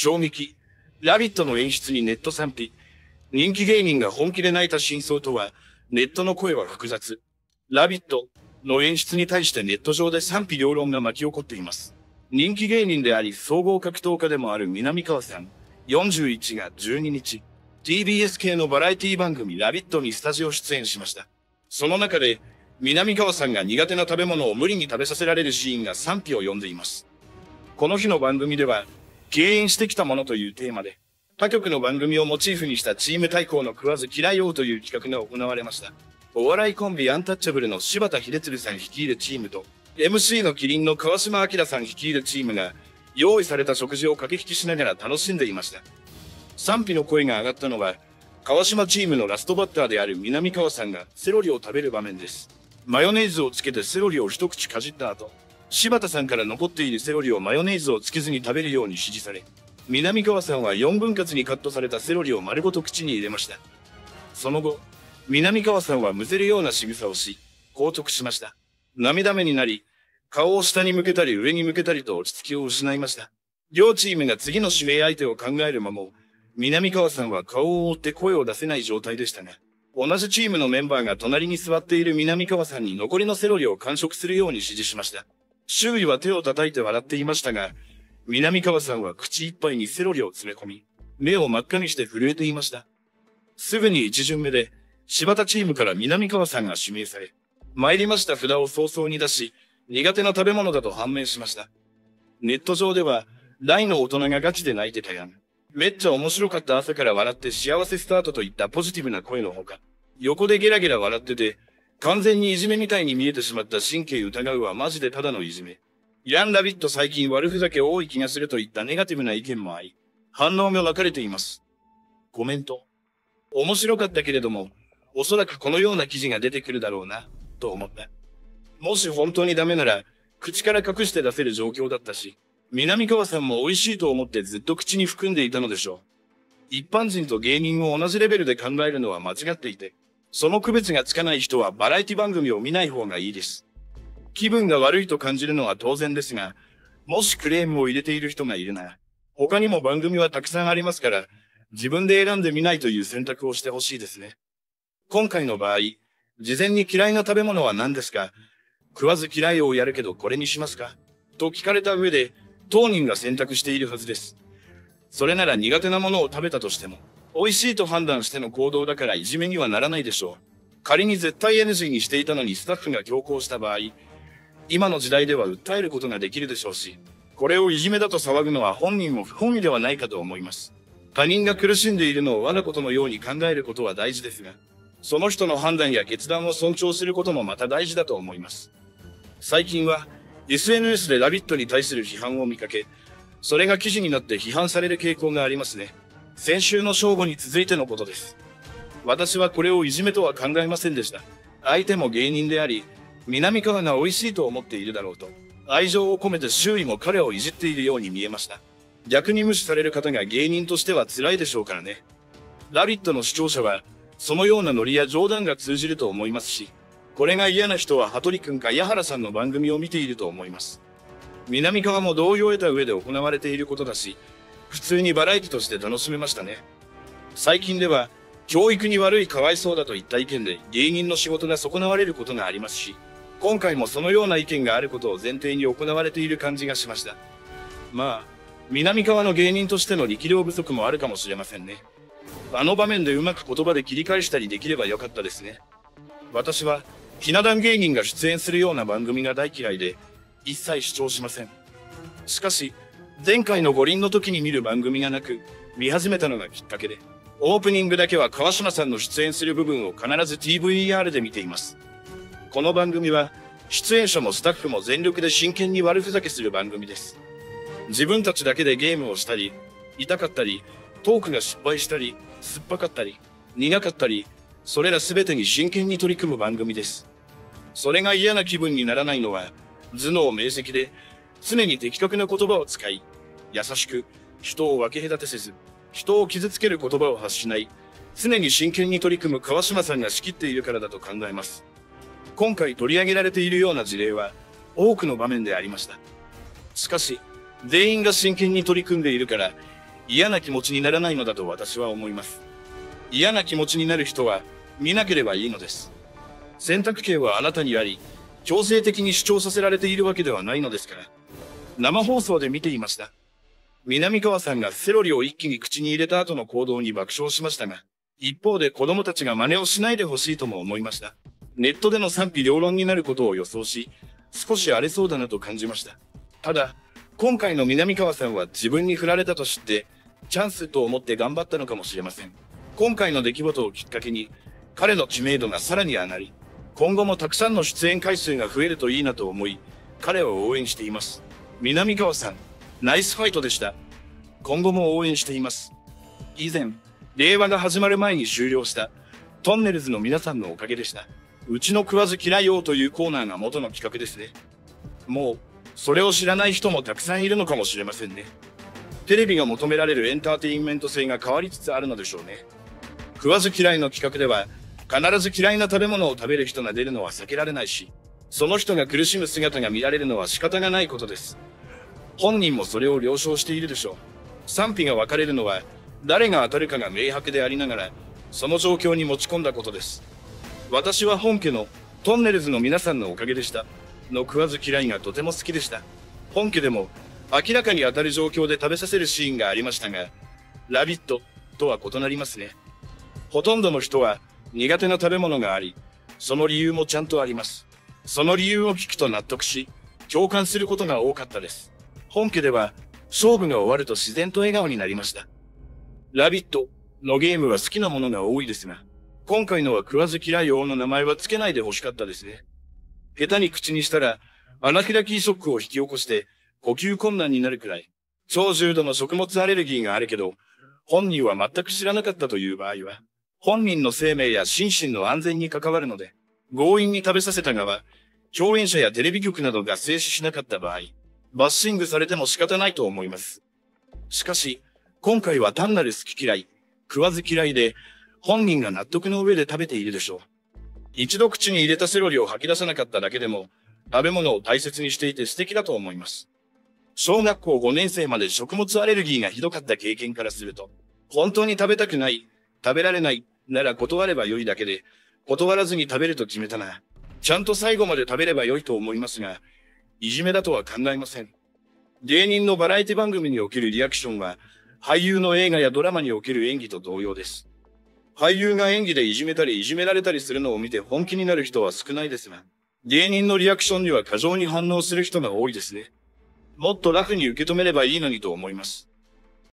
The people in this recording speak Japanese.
衝撃。ラビットの演出にネット賛否。人気芸人が本気で泣いた真相とは、ネットの声は複雑。ラビットの演出に対してネット上で賛否両論が巻き起こっています。人気芸人であり、総合格闘家でもある南川さん、41が12日、TBS 系のバラエティ番組ラビットにスタジオ出演しました。その中で、南川さんが苦手な食べ物を無理に食べさせられるシーンが賛否を呼んでいます。この日の番組では、敬遠してきたものというテーマで、他局の番組をモチーフにしたチーム対抗の食わず嫌い王という企画が行われました。お笑いコンビアンタッチャブルの柴田秀嗣さん率いるチームと、MC のキリンの川島明さん率いるチームが、用意された食事を駆け引きしながら楽しんでいました。賛否の声が上がったのは、川島チームのラストバッターである南川さんがセロリを食べる場面です。マヨネーズをつけてセロリを一口かじった後、柴田さんから残っているセロリをマヨネーズをつけずに食べるように指示され、南川さんは4分割にカットされたセロリを丸ごと口に入れました。その後、南川さんはむせるような仕草をし、硬直しました。涙目になり、顔を下に向けたり上に向けたりと落ち着きを失いました。両チームが次の指名相手を考える間も、南川さんは顔を覆って声を出せない状態でしたが、同じチームのメンバーが隣に座っている南川さんに残りのセロリを完食するように指示しました。周囲は手を叩いて笑っていましたが、南川さんは口いっぱいにセロリを詰め込み、目を真っ赤にして震えていました。すぐに一巡目で、柴田チームから南川さんが指名され、参りました札を早々に出し、苦手な食べ物だと判明しました。ネット上では、大の大人がガチで泣いてたやん。めっちゃ面白かった朝から笑って幸せスタートといったポジティブな声のほか、横でゲラゲラ笑ってて、完全にいじめみたいに見えてしまった神経疑うはマジでただのいじめ。ラビット最近悪ふざけ多い気がするといったネガティブな意見もあり、反応が分かれています。コメント。面白かったけれども、おそらくこのような記事が出てくるだろうな、と思った。もし本当にダメなら、口から隠して出せる状況だったし、南川さんも美味しいと思ってずっと口に含んでいたのでしょう。一般人と芸人を同じレベルで考えるのは間違っていて、その区別がつかない人はバラエティ番組を見ない方がいいです。気分が悪いと感じるのは当然ですが、もしクレームを入れている人がいるなら、他にも番組はたくさんありますから、自分で選んでみないという選択をしてほしいですね。今回の場合、事前に嫌いな食べ物は何ですか？食わず嫌いをやるけどこれにしますか？と聞かれた上で、当人が選択しているはずです。それなら苦手なものを食べたとしても、美味しいと判断しての行動だからいじめにはならないでしょう。仮に絶対 NG にしていたのにスタッフが強行した場合、今の時代では訴えることができるでしょうし、これをいじめだと騒ぐのは本人も不本意ではないかと思います。他人が苦しんでいるのを我がことのように考えることは大事ですが、その人の判断や決断を尊重することもまた大事だと思います。最近は SNS でラビットに対する批判を見かけ、それが記事になって批判される傾向がありますね。先週の正午に続いてのことです。私はこれをいじめとは考えませんでした。相手も芸人であり、南川が美味しいと思っているだろうと、愛情を込めて周囲も彼をいじっているように見えました。逆に無視される方が芸人としては辛いでしょうからね。ラビットの視聴者は、そのようなノリや冗談が通じると思いますし、これが嫌な人は羽鳥くんか矢原さんの番組を見ていると思います。南川も同意を得た上で行われていることだし、普通にバラエティとして楽しめましたね。最近では、教育に悪いかわいそうだといった意見で芸人の仕事が損なわれることがありますし、今回もそのような意見があることを前提に行われている感じがしました。まあ、南川の芸人としての力量不足もあるかもしれませんね。あの場面でうまく言葉で切り返したりできればよかったですね。私は、ひな壇芸人が出演するような番組が大嫌いで、一切視聴しません。しかし、前回の五輪の時に見る番組がなく、見始めたのがきっかけで、オープニングだけは川島さんの出演する部分を必ず TVER で見ています。この番組は、出演者もスタッフも全力で真剣に悪ふざけする番組です。自分たちだけでゲームをしたり、痛かったり、トークが失敗したり、酸っぱかったり、苦かったり、それら全てに真剣に取り組む番組です。それが嫌な気分にならないのは、頭脳明晰で、常に的確な言葉を使い、優しく、人を分け隔てせず、人を傷つける言葉を発しない、常に真剣に取り組む川島さんが仕切っているからだと考えます。今回取り上げられているような事例は、多くの場面でありました。しかし、全員が真剣に取り組んでいるから、 嫌な気持ちにならないのだと私は思います。嫌な気持ちになる人は見なければいいのです。選択権はあなたにあり、強制的に主張させられているわけではないのですから。生放送で見ていました。南川さんがセロリを一気に口に入れた後の行動に爆笑しましたが、一方で子供たちが真似をしないでほしいとも思いました。ネットでの賛否両論になることを予想し、少し荒れそうだなと感じました。ただ、今回の南川さんは自分に振られたと知って、チャンスと思って頑張ったのかもしれません。今回の出来事をきっかけに、彼の知名度がさらに上がり、今後もたくさんの出演回数が増えるといいなと思い、彼を応援しています。南川さん、ナイスファイトでした。今後も応援しています。以前、令和が始まる前に終了した、トンネルズの皆さんのおかげでした。うちの食わず嫌い王というコーナーが元の企画ですね。もう、それを知らない人もたくさんいるのかもしれませんね。テレビが求められるエンターテインメント性が変わりつつあるのでしょうね。食わず嫌いの企画では、必ず嫌いな食べ物を食べる人が出るのは避けられないし、その人が苦しむ姿が見られるのは仕方がないことです。本人もそれを了承しているでしょう。賛否が分かれるのは、誰が当たるかが明白でありながら、その状況に持ち込んだことです。私は本家のトンネルズの皆さんのおかげでした。の食わず嫌いがとても好きでした。本家でも明らかに当たる状況で食べさせるシーンがありましたが、ラビットとは異なりますね。ほとんどの人は苦手な食べ物があり、その理由もちゃんとあります。その理由を聞くと納得し、共感することが多かったです。本家では勝負が終わると自然と笑顔になりました。ラビットのゲームは好きなものが多いですが、今回のは食わず嫌い王の名前は付けないで欲しかったですね。下手に口にしたら、アナフィラキーショックを引き起こして、呼吸困難になるくらい、超重度の食物アレルギーがあるけど、本人は全く知らなかったという場合は、本人の生命や心身の安全に関わるので、強引に食べさせた側、共演者やテレビ局などが制止しなかった場合、バッシングされても仕方ないと思います。しかし、今回は単なる好き嫌い、食わず嫌いで、本人が納得の上で食べているでしょう。一度口に入れたセロリを吐き出さなかっただけでも、食べ物を大切にしていて素敵だと思います。小学校5年生まで食物アレルギーがひどかった経験からすると、本当に食べたくない、食べられない、なら断れば良いだけで、断らずに食べると決めたな。ちゃんと最後まで食べれば良いと思いますが、いじめだとは考えません。芸人のバラエティ番組におけるリアクションは、俳優の映画やドラマにおける演技と同様です。俳優が演技でいじめたりいじめられたりするのを見て本気になる人は少ないですが、芸人のリアクションには過剰に反応する人が多いですね。もっとラフに受け止めればいいのにと思います。